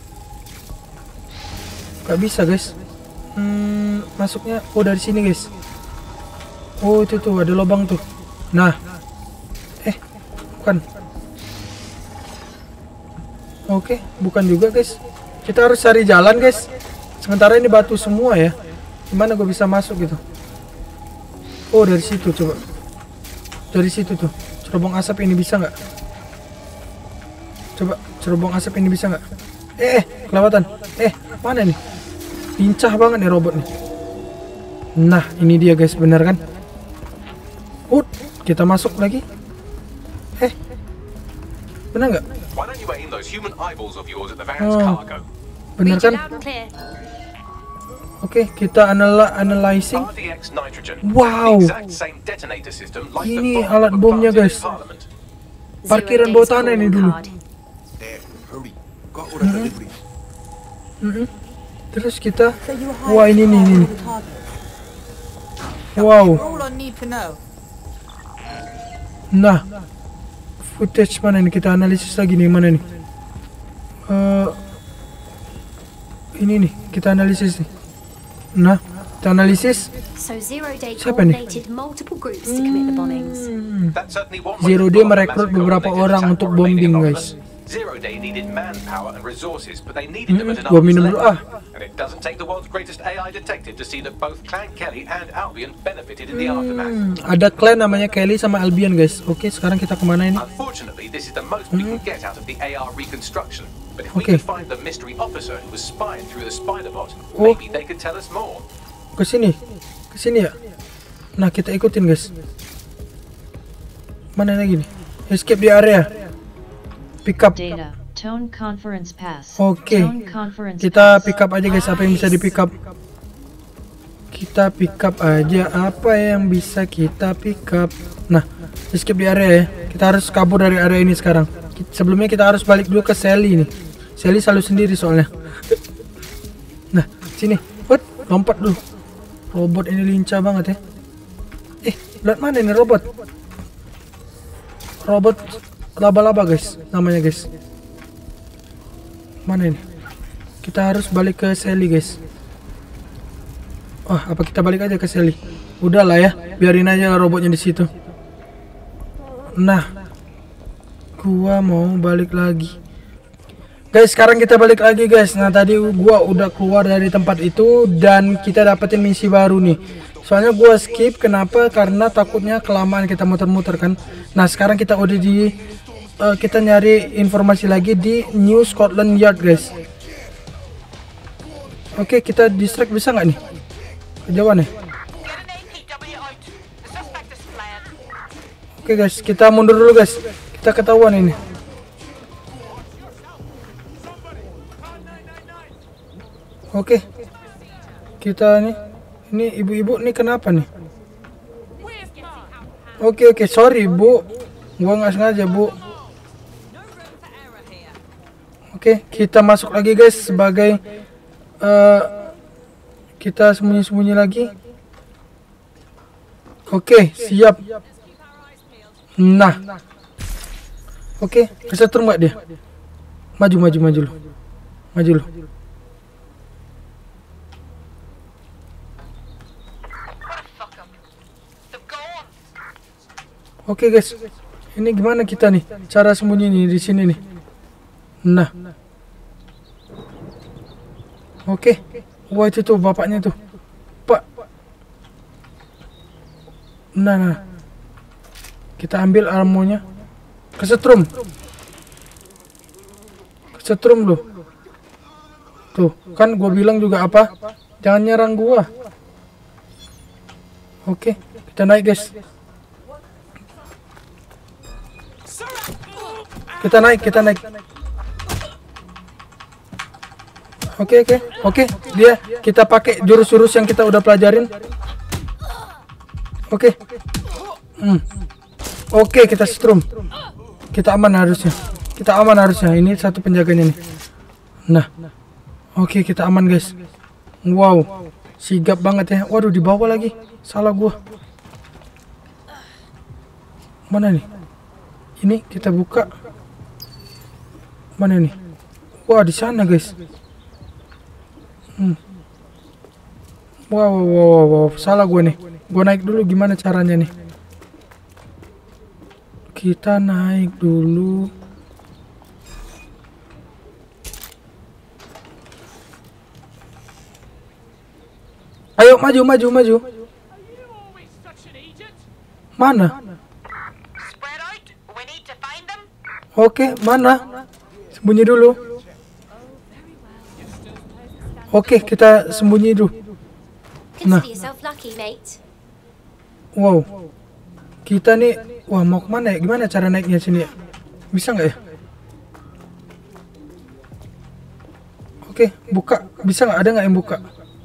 Gak bisa guys. Hmm, masuknya. Oh dari sini guys. Oh itu tuh ada lubang tuh. Nah. Eh bukan. Oke, bukan juga guys. Kita harus cari jalan guys. Sementara ini batu semua ya. Gimana gue bisa masuk gitu? Oh dari situ coba. Dari situ tuh. Cerobong asap ini bisa nggak? Coba cerobong asap ini bisa nggak? Eh, eh, kelewatan. Eh, mana nih? Pincah banget nih robot nih. Nah, ini dia guys, bener kan? Uh, kita masuk lagi. Eh, bener nggak? Why don't you aim those human eyeballs of yours at the van's Oh. cargo? Bener Read you kan? loud and clear. Oke, kita anal analyzing. R D X nitrogen. Wow. The exact same detonator system like the Ini bomb alat that bomnya planted in guys. Parliament. Parkiran Zero bawah days tanah ini calling dulu. card. Mm-mm. Terus kita, wah ini nih, ini nih. Wow. Nah, footage mana nih? Kita analisis lagi nih, mana nih? Uh, ini nih, kita analisis nih. Nah, kita analisis. So Zero Day Siapa nih? coordinated multiple groups to commit the bombings. That certainly one way Zero to Day block merekrut massacre beberapa related orang attack untuk or remaining bombing, anonymous. guys. Zero Day needed manpower and resources, but they needed them at an Gua arm's minum length. dulu ah. And it doesn't take the world's greatest A I detective to see that both Clan Kelly and Albion benefited in the aftermath. Hmm, ada clan namanya Kelly sama Albion guys. Oke, sekarang kita kemana ini? Unfortunately, this is the most we can get out of the A R reconstruction. But if we Okay. could find the mystery officer who was spying through the Spiderbot, Oh. maybe they could tell us more. Ke sini, ke sini ya. Nah kita ikutin guys. Mana lagi nih? Escape di area. Pick up. Data. Tone conference pass. Oke, Tone conference kita pass. pick up aja guys. Apa yang bisa di pick up? Kita pick up aja apa yang bisa kita pick up. Nah, Escape di area ya. Kita harus kabur dari area ini sekarang. Sebelumnya kita harus balik dulu ke Sally nih. Sally selalu sendiri soalnya. Nah, sini. What? Lompat dulu. Robot ini lincah banget ya. Eh, lihat mana ini robot? Robot laba-laba guys, namanya guys. Mana ini? Kita harus balik ke Sally guys. Wah, apa kita balik aja ke Sally? Udahlah ya, biarin aja robotnya di situ. Nah, gua mau balik lagi. Guys, sekarang kita balik lagi guys. Nah, tadi gua udah keluar dari tempat itu dan kita dapetin misi baru nih. Soalnya gua skip, kenapa? Karena takutnya kelamaan kita muter-muter kan. Nah, sekarang kita udah di uh, kita nyari informasi lagi di New Scotland Yard guys. Oke, kita distract bisa nggak nih? Kejauhan ya. Oke guys, kita mundur dulu guys. Kita ketahuan ini. Oke, kita nih, ini ibu-ibu nih kenapa nih? Oke oke, sorry bu, gua nggak sengaja bu. Oke, kita masuk lagi guys sebagai uh, kita sembunyi-sembunyi lagi. Oke, siap. Nah, oke, kesetrum nggak dia? Maju maju maju lo, maju lo. Oke guys, ini gimana kita nih cara sembunyi nih di sini nih. Nah, oke, wah itu tuh bapaknya tuh, pak. Nah, nah, kita ambil armonya, kesetrum, kesetrum loh. Tuh kan gua bilang juga apa, jangan nyerang gua. Oke, kita naik guys. Kita naik, kita naik. Oke, oke, oke. Dia, kita pakai jurus-jurus yang kita udah pelajarin. Oke. Hmm. Oke, kita setrum. Kita aman harusnya. Kita aman harusnya. Ini satu penjaganya nih. Nah. Oke, kita aman guys. Wow. Sigap banget ya. Waduh, di bawah lagi. Salah gua. Mana nih? Ini kita buka. Mana nih? Wah, di sana guys. Hmm. Wow, wow, wow, wow, salah gue nih. Gue naik dulu, gimana caranya nih? Kita naik dulu. Ayo maju, maju, maju. Mana? Oke, mana? Sembunyi dulu. Oke, kita sembunyi dulu. Nah. Wow. Kita nih, wah mau kemana ya? Gimana cara naiknya sini ya? Bisa nggak ya? Oke, buka. Bisa nggak? Ada nggak yang buka?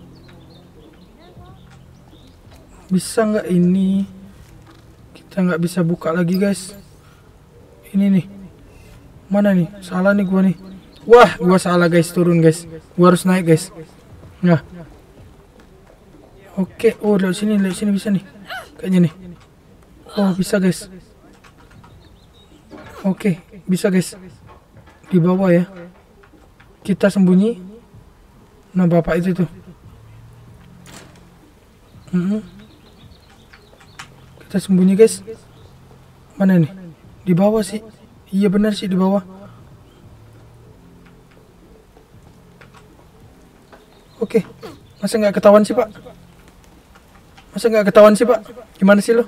Bisa nggak ini? Kita nggak bisa buka lagi guys. Ini nih. Mana nih? Salah nih gua nih. Wah, gua salah guys, turun guys. Gua harus naik guys. Nah. Oke, oh lewat sini, lewat sini bisa nih. Kayaknya nih. Oh, bisa guys. Oke, bisa guys. Di bawah ya. Kita sembunyi. Nah, bapak itu tuh. Mm-hmm. Kita sembunyi guys. Mana nih? Di bawah sih. Iya benar sih di bawah. Oke, masa nggak ketahuan sih pak? Masa nggak ketahuan sih pak? Gimana sih lo?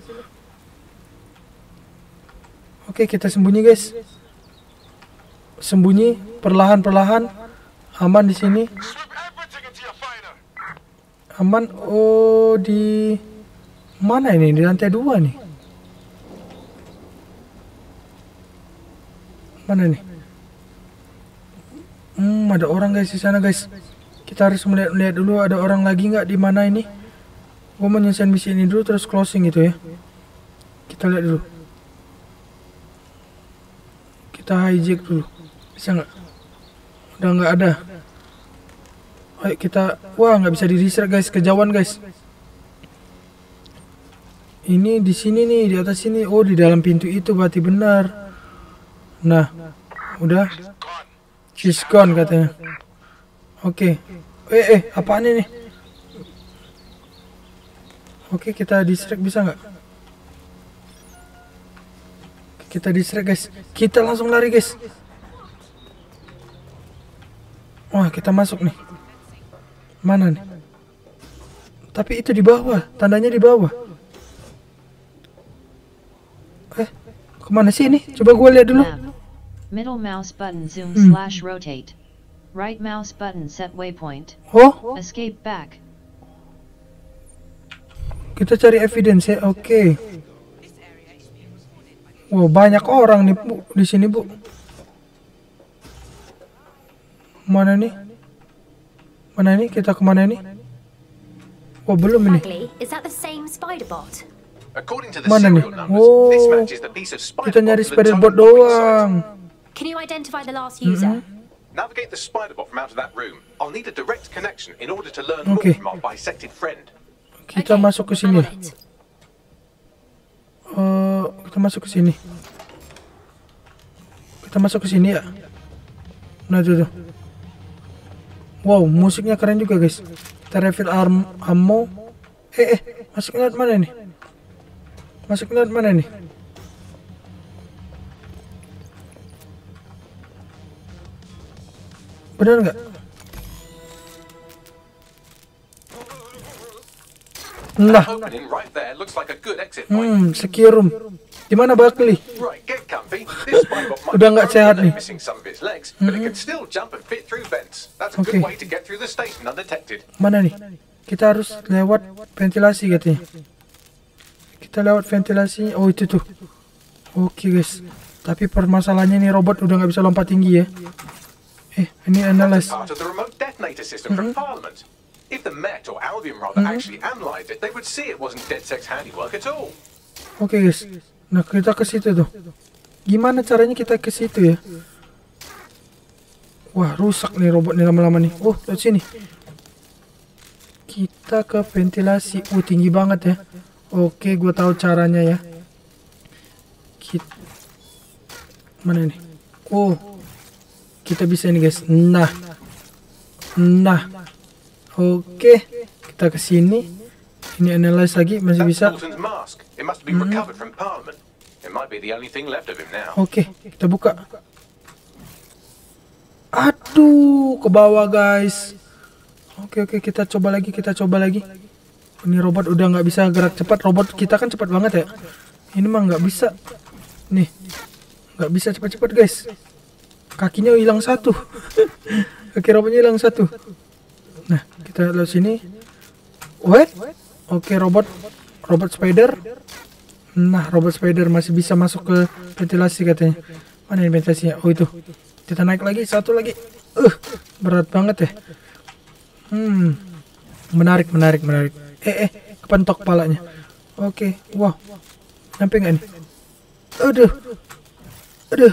Oke, kita sembunyi guys. Sembunyi perlahan-perlahan. Aman di sini. Aman. Oh, di mana ini? Di lantai dua nih. Mana nih? Hmm, ada orang guys di sana guys. Kita harus melihat-lihat dulu ada orang lagi nggak di mana ini. Gue mau nyelesain misi ini dulu terus closing gitu ya. Kita lihat dulu. Kita hijack dulu. Bisa nggak? Udah nggak ada. Ayo kita, wah nggak bisa di distract guys, kejauhan guys. Ini di sini nih, di atas sini. Oh, di dalam pintu itu berarti benar. Nah, udah. She's gone katanya. Oke. Okay. Eh, eh, apaan ini? Oke, okay, kita distract bisa nggak? Kita distract guys. Kita langsung lari guys. Wah, kita masuk nih. Mana nih? Tapi itu di bawah, tandanya di bawah. Eh, kemana sih ini? Coba gue lihat dulu. Middle mouse button zoom hmm. slash rotate. Right mouse button set waypoint. Oh? Escape back. Kita cari evidence ya. Oke. Okay. Wow, banyak orang nih Bu di sini, Bu. Mana nih? Mana nih? Kita kemana nih? Oh, belum ini. Is that the same spider bot? According to the Mana nih? serial numbers, this Oh, matches the piece of spider kita nyari bot to the spider total bot bombing doang. site. Can you identify the last user? Navigate the spider bot from out of that room. I'll need a direct connection in order to learn Okay. more from our bisected friend. Kita Okay, masuk ke sini. I'm on it. Uh, kita masuk ke sini. Kita masuk ke sini ya. Nah, tuh, tuh. Wow, musiknya keren juga guys. Kita refill arm ammo. Eh, eh, masuk lewat mana nih? Masuk lewat mana nih? Benar nggak? Nah, Opening right there looks like a good exit point. hmm, secure room. Di mana Buckley? Right, get comfy. This spider bot might Udah be nggak broken sehat and nih. missing some of its legs, but it can still jump and fit through vents. That's a Okay. good way to get through the station undetected. Mana nih? Kita harus lewat ventilasi katanya. Kita lewat ventilasi. Oh, itu tuh. Oke guys. Tapi permasalahannya nih robot udah nggak bisa lompat tinggi ya. Eh, ini analyze. Part of the remote detonator system from Parliament. If the Met or Albion rather actually analysed it, they would see it wasn't DedSec's handiwork at all. Oke guys. Nah, kita ke situ tuh. Gimana caranya kita ke situ ya? Wah, rusak nih robot nih lama-lama nih. Oh, lihat sini. Kita ke ventilasi. Oh, tinggi banget ya. Oke, gue tahu caranya ya. Kita... Mana nih? Oh, kita bisa ini guys. Nah, nah. Oke, kita ke sini. Ini analyze lagi masih That's bisa. Dalton's mask. It must have been recovered from Parliament. It might be the only thing left of him now. Oke, kita buka. Aduh, ke bawah guys. Oke oke, kita coba lagi, kita coba lagi. Ini robot udah nggak bisa gerak cepat. Robot kita kan cepat banget ya. Ini mah nggak bisa. Nih, nggak bisa cepat-cepat guys. Kakinya hilang satu. Kaki robotnya hilang satu. Nah, kita lihat sini. Wait. Oke, robot robot spider. Nah, robot spider masih bisa masuk ke ventilasi katanya. Mana ini ventilasinya? Oh, itu. Kita naik lagi, satu lagi. Uh, berat banget ya. Hmm. Menarik, menarik, menarik. Eh, eh, kepentok palanya. Oke, wow. Sampai nggak nih? Aduh. Aduh.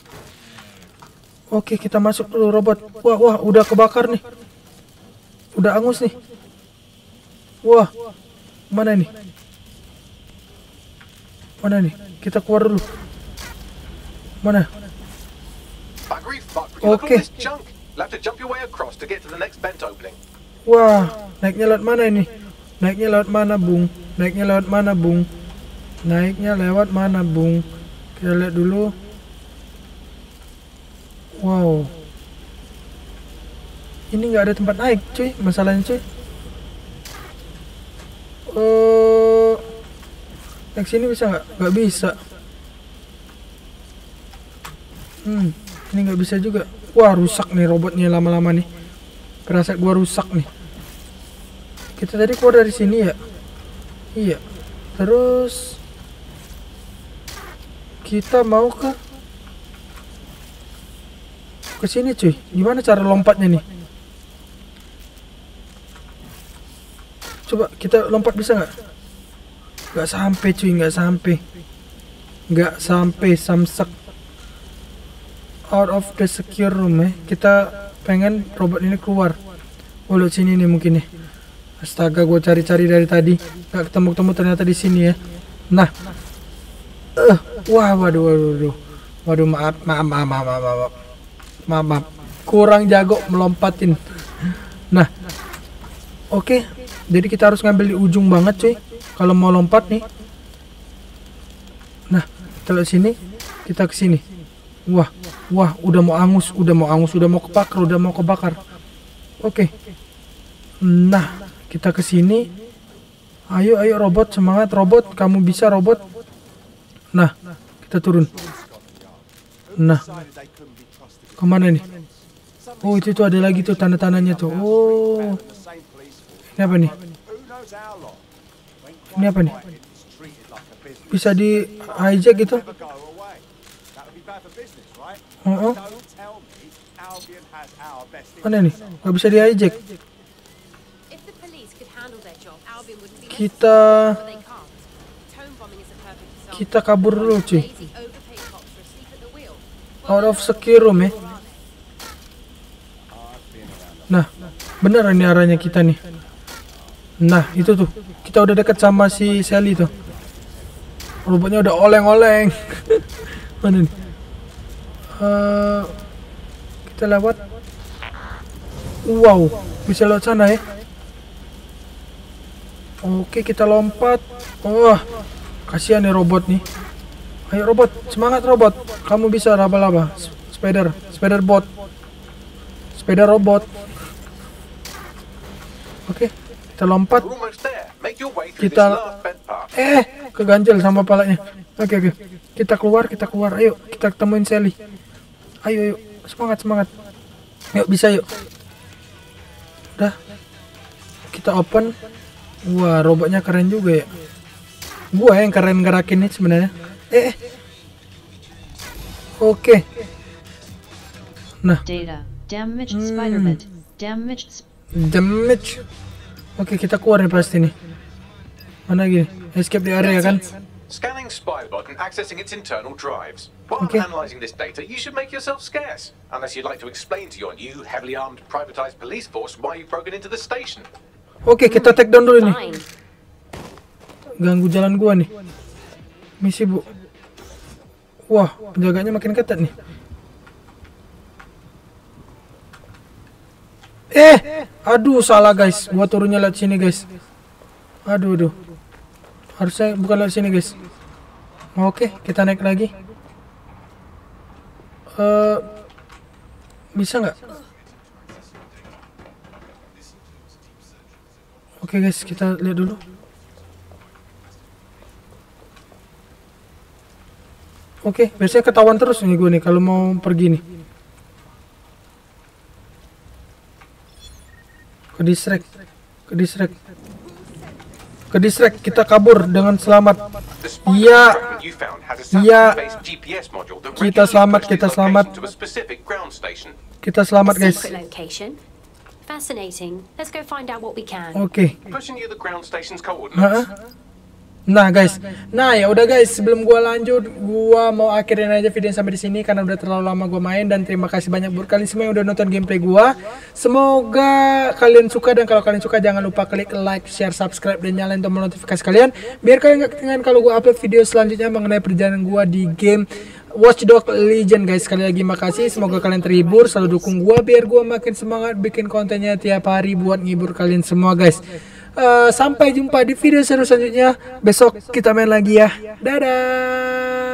Oke, kita masuk dulu robot. Wah, wah, udah kebakar nih. Udah angus nih. Wah. Mana nih? Mana nih? Kita keluar dulu. Mana? Oke. Wah, naiknya lewat mana ini? Naiknya lewat mana, Bung? Naiknya lewat mana, Bung? Naiknya lewat mana, Bung? Kita lihat dulu. Wow. Ini nggak ada tempat naik, cuy. Masalahnya, cuy. Uh, naik sini bisa nggak? Nggak bisa. Hmm, ini nggak bisa juga. Wah, rusak nih robotnya lama-lama nih. Kerasa gua rusak nih. Kita tadi keluar dari sini ya? Iya. Terus kita mau ke ke sini, cuy. Gimana cara lompatnya nih? Coba kita lompat bisa nggak? Nggak sampai, cuy. Nggak sampai. Nggak sampai, samsak. out of the secure room ya. Kita pengen robot ini keluar. Oh, lihat sini nih mungkin nih. Astaga, gue cari-cari dari tadi nggak ketemu-ketemu, ternyata di sini ya. Nah, uh, wah, waduh, waduh, waduh, waduh, maaf, maaf, maaf, maaf, maaf, maaf, maaf, maaf. Kurang jago melompatin. Nah, oke, okay. Jadi kita harus ngambil di ujung banget cuy kalau mau lompat nih. Nah, kita lihat sini, kita ke sini. Wah, wah, udah mau angus, udah mau angus, udah mau kebakar, udah mau kebakar. Oke. Okay. Nah, kita ke sini. Ayo, ayo robot, semangat robot, kamu bisa robot. Nah, kita turun. Nah, kemana nih? Oh, itu tuh ada lagi tuh tanda-tandanya tuh. Oh, ini apa nih? Ini apa nih? Bisa di hijack gitu? Oh, oh. Mana nih? Gak bisa di hijack. Kita kita kabur dulu cuy. Out of secure room ya. Nah, bener ini arahnya kita nih. Nah, itu tuh. Kita udah deket sama si Sally tuh. Robotnya udah oleng-oleng. Mana nih? Uh, kita lewat. Wow, bisa lewat sana ya. Oke, kita lompat. Wah, oh, kasihan nih robot nih. Ayo robot, semangat robot. Kamu bisa laba-laba. Spider, spider bot. Spider robot. Oke, kita lompat. Kita eh keganjel sama palanya. Oke, oke. Kita keluar, kita keluar. Ayo, kita ketemuin Sally. Ayo, ayo. Semangat, semangat. Yuk, bisa yuk. Udah. Kita open. Wah, robotnya keren juga ya. Gua yang keren gerakin nih sebenarnya. Eh. Oke. Nah. Data. Damaged Spider-Man. Damaged. Damage. Oke, kita keluar nih pasti nih. Mana lagi? Escape di area kan? Scanning Spybot and accessing its internal drives. While Okay. analyzing this data, you should make yourself scarce, unless you'd like to explain to your new, heavily armed, privatized police force why you've broken into the station. Oke, kita take down dulu nih. Ganggu jalan gua nih. Misi bu. Wah, penjaganya makin ketat nih. Eh, aduh salah guys. Gua turunnya lewat sini guys. Aduh, aduh. Harusnya bukan lewat sini guys. Oke, kita naik lagi. Uh, bisa nggak? Oke guys, kita lihat dulu. Oke, biasanya ketahuan terus nih gue nih kalau mau pergi nih. Ke distract, ke distract, ke distract. Kita kabur dengan selamat. Iya, iya. Kita selamat, kita selamat. Kita selamat guys. Oke. Nah guys, nah ya udah guys, sebelum gua lanjut, gua mau akhirin aja video sampai di sini karena udah terlalu lama gua main, dan terima kasih banyak buat kalian semua yang udah nonton gameplay gua. Semoga kalian suka, dan kalau kalian suka jangan lupa klik like, share, subscribe, dan nyalain tombol notifikasi kalian biar kalian gak ketinggalan kalau gua upload video selanjutnya mengenai perjalanan gua di game Watch Dogs Legion guys. Sekali lagi makasih, semoga kalian terhibur, selalu dukung gua biar gua makin semangat bikin kontennya tiap hari buat ngibur kalian semua guys. Uh, sampai jumpa di video seru selanjutnya. Besok kita main lagi ya. Dadah.